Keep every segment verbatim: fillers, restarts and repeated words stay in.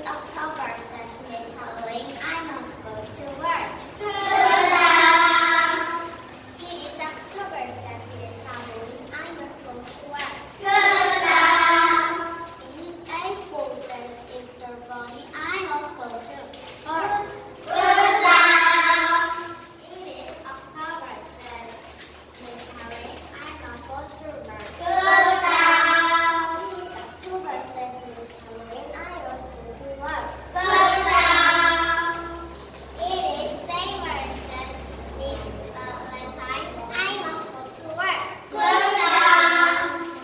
October, says Miss Halloween. I must go to work. Good job. It is October, says Miss Halloween. I must go to work. Good job. It is April, says Easter Bunny. I must go to work. Good job. It is October, says Miss Halloween. I must go to work. Good job. It is October, says Miss Halloween. I must go to work. Good job. It is February, says Miss Valentine. I must go to work. Good job.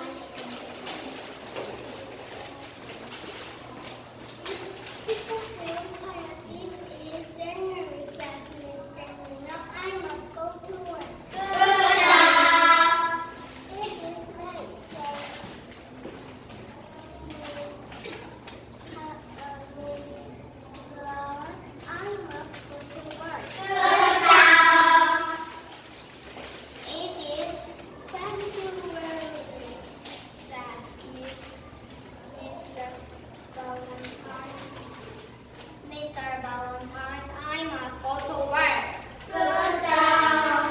People feel tired. It is January, says Miss Janina. I must go to work. Good job. It is May, says Miss uh, uh, Miss Flower. I must go to work. Good job. It is February, says Miss Mister Valentine's. Mister Valentine's, I must go to work. Good job.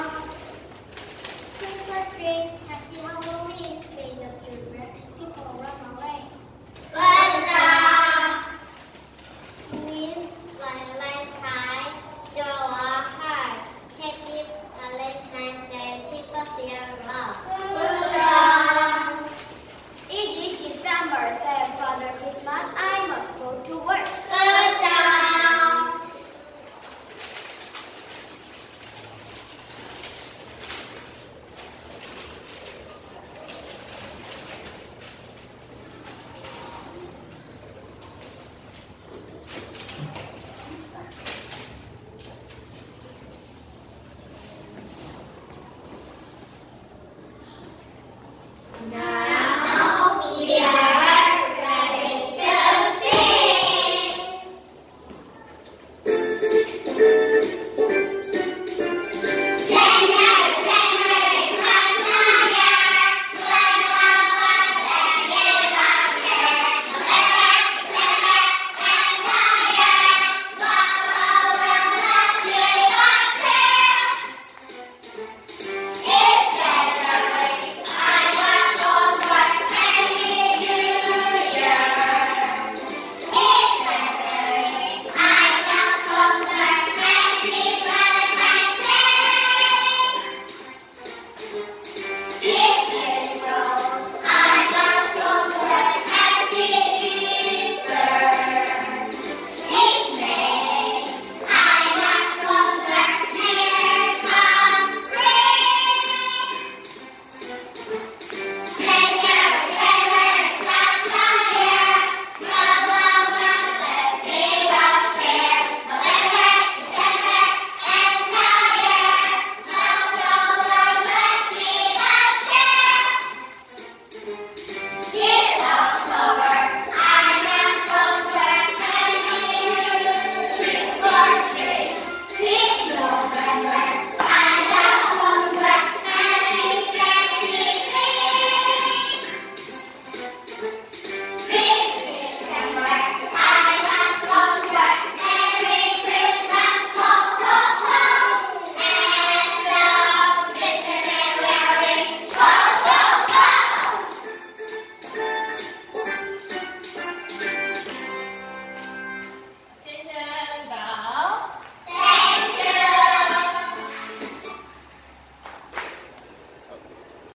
Super great, happy Halloween, say the children. People run away. Good job. Miss Valentine, Joa Hart. Happy Valentine's Day, people feel love. Good job. It is December, said Father Christmas. I must go to work.